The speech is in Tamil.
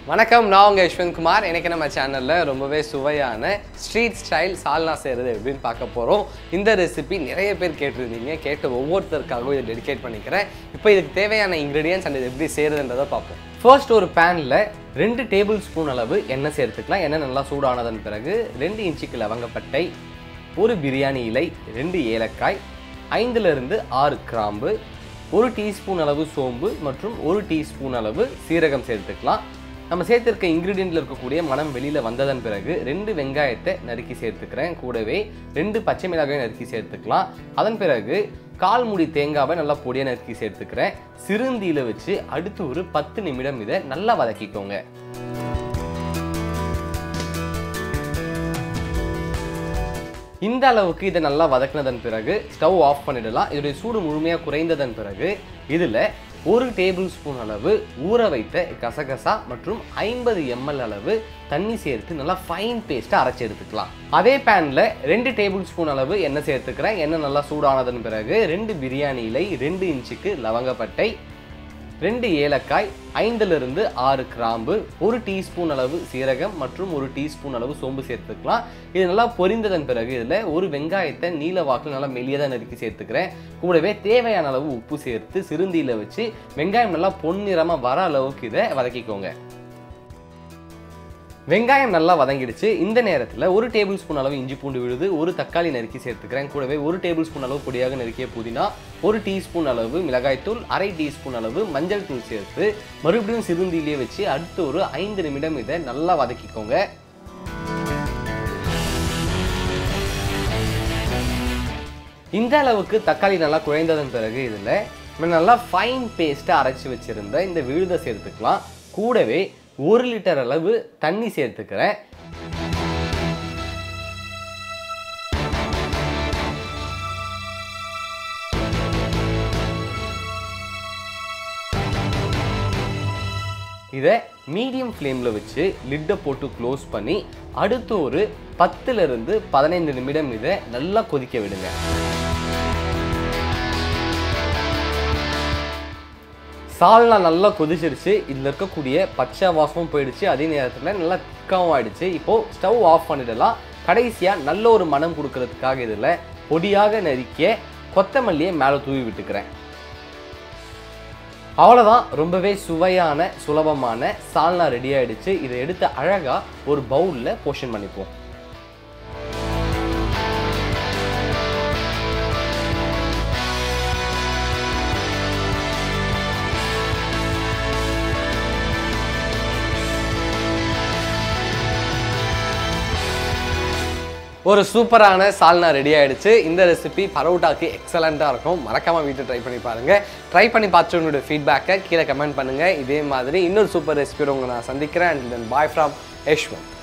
வணக்கம், நான் உங்கள் யஷ்வந்த் குமார். எனக்கு நம்ம சேனலில் ரொம்பவே சுவையான ஸ்ட்ரீட் ஸ்டைல் சால்னா செய்கிறது எப்படின்னு பார்க்க போகிறோம். இந்த ரெசிபி நிறைய பேர் கேட்டிருந்தீங்க. கேட்ட ஒவ்வொருத்தருக்காகவும் இதை டெடிகேட் பண்ணிக்கிறேன். இப்போ இதுக்கு தேவையான இன்க்ரீடியன்ஸ் அண்ட் இது எப்படி செய்கிறதுன்றதை பார்ப்போம். ஃபர்ஸ்ட் ஒரு பேனில் 2 டேபிள் ஸ்பூன் அளவு எண்ணெய் சேர்த்துக்கலாம். எண்ணெய் நல்லா சூடானதன் பிறகு 2 இன்ச்சுக்கு லவங்கப்பட்டை, 1 பிரியாணி இலை, 2 ஏலக்காய், 5லிருந்து 6 கிராம்பு, 1 டீஸ்பூன் அளவு சோம்பு மற்றும் 1 டீஸ்பூன் அளவு சீரகம் சேர்த்துக்கலாம். நம்ம சேர்த்துருக்க இன்க்ரீடியண்ட்டில் இருக்கக்கூடிய மனம் வெளியில் வந்ததன் பிறகு 2 வெங்காயத்தை நறுக்கி சேர்த்துக்கிறேன். கூடவே 2 பச்சை மிளகாய் நறுக்கி சேர்த்துக்கலாம். அதன் பிறகு 1/4 மூடி தேங்காவை நல்லா பொடியை நறுக்கி சேர்த்துக்கிறேன். சிறுந்தீயில் வச்சு அடுத்து ஒரு 10 நிமிடம் இதை நல்லா வதக்கிக்கோங்க. இந்த அளவுக்கு இதை நல்லா வதக்கினதன் பிறகு ஸ்டவ் ஆஃப் பண்ணிடலாம். இதோடைய சூடு முழுமையாக குறைந்ததன் பிறகு இதில் 1 டேபிள் ஸ்பூன் அளவு ஊற வைத்த கசகசா மற்றும் 50 ml அளவு தண்ணி சேர்த்து நல்லா ஃபைன் பேஸ்ட்டாக அரைச்சி எடுத்துக்கலாம். அதே பேனில் 2 டேபிள் ஸ்பூன் அளவு எண்ணெய் சேர்த்துக்கிறேன். எண்ணெய் நல்லா சூடானதன் பிறகு 2 பிரியாணி இலை, 2 இன்ச்சுக்கு லவங்கப்பட்டை, 2 ஏலக்காய், 5லிருந்து 6 கிராம்பு, 1 டீஸ்பூன் அளவு சீரகம் மற்றும் 1 டீஸ்பூன் அளவு சோம்பு சேர்த்துக்கலாம். இது நல்லா பொரிந்ததன் பிறகு இதில் 1 வெங்காயத்தை நீல வாக்கில் நல்லா மெல்லியதாக நறுக்கி சேர்த்துக்கிறேன். கூடவே தேவையான அளவு உப்பு சேர்த்து சிறுந்தீயில் வச்சு வெங்காயம் நல்லா பொன்னிறமாக வர அளவுக்கு இதை வதக்கிக்கோங்க. வெங்காயம் நல்லா வதங்கிடுச்சு. இந்த நேரத்தில் 1 டேபிள் ஸ்பூன் அளவு இஞ்சி பூண்டு விழுது, 1 தக்காளி நறுக்கி சேர்த்துக்கிறேன். கூடவே 1 டேபிள் ஸ்பூன் அளவு பொடியாக நறுக்கிய புதினா, 1 டீஸ்பூன் அளவு மிளகாய்த்தூள், 1/2 டீஸ்பூன் அளவு மஞ்சள் தூள் சேர்த்து மறுபடியும் சிறுந்தீயிலே வச்சு அடுத்து ஒரு 5 நிமிடம் இதை நல்லா வதக்கிக்கோங்க. இந்த அளவுக்கு தக்காளி நல்லா குழைந்ததன் பிறகு இதில் நல்லா ஃபைன் பேஸ்ட்டாக அரைச்சி வச்சிருந்த இந்த விழுதை சேர்த்துக்கலாம். கூடவே 1 லிட்டர் அளவு தண்ணி சேர்த்துக்கிறேன். இதை மீடியம் ஃப்ளேமில் வச்சு லிட்டை போட்டு க்ளோஸ் பண்ணி அடுத்து ஒரு 10லிருந்து 15 நிமிடம் இதை நல்லா கொதிக்க விடுங்க. சால்னா நல்லா கொதிச்சிருச்சு. இதில் இருக்கக்கூடிய பச்சை வாசமும் போயிடுச்சு. அதே நேரத்தில் நல்லா திக்காவும் ஆயிடுச்சு. இப்போது ஸ்டவ் ஆஃப் பண்ணிடலாம். கடைசியாக நல்ல ஒரு மனம் கொடுக்கறதுக்காக இதில் பொடியாக நறுக்கிய கொத்தமல்லியை மேலே தூவி விட்டுக்கிறேன். அவ்வளோதான், ரொம்பவே சுவையான சுலபமான சால்னா ரெடி ஆகிடுச்சு. இதை எடுத்து அழகாக ஒரு பவுலில் போர்ஷன் பண்ணிப்போம். ஒரு சூப்பரான சால்னா ரெடி ஆகிடுச்சு. இந்த ரெசிபி பரோட்டாக்கு எக்ஸலண்ட்டாக இருக்கும். மறக்காமல் வீட்டில் ட்ரை பண்ணி பாருங்கள். ட்ரை பண்ணி பார்த்துட்டு உங்களுடைய ஃபீட்பேக்கை கீழே கமெண்ட் பண்ணுங்கள். இதே மாதிரி இன்னொரு சூப்பர் ரெசிபியோட உங்களை நான் சந்திக்கிறேன். And then bye from Yashwant.